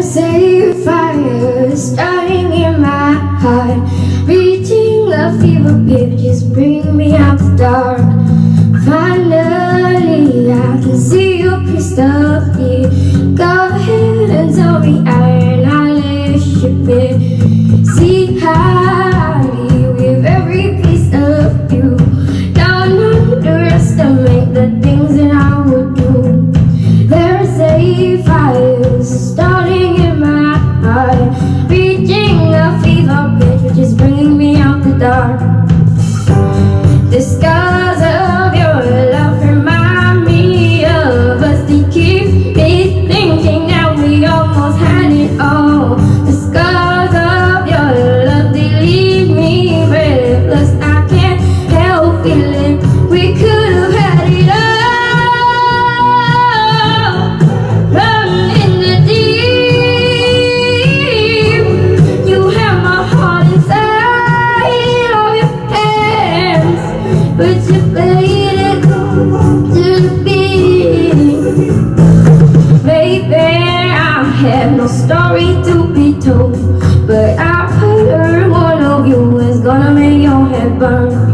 There's a fire starting in my heart, reaching a fever pitch, just bring me out the dark. Finally, I can see you crystal clear. Go ahead and tell me iron, I'll ship it. See highly with every piece of you. Don't underestimate the things that I would do. There's a fire starting in my heart, reaching a fever pitch, which is bringing me out the dark. The scars of your love remind me of us. They keep me thinking that we almost had it all. The scars of your love, they leave me breathless. I can't help feeling we could have had it all. Run in the deep. You have my heart inside of your hands, but you played it to the beat. Baby, I have no story to be told, but I heard one of you is gonna make your head burn.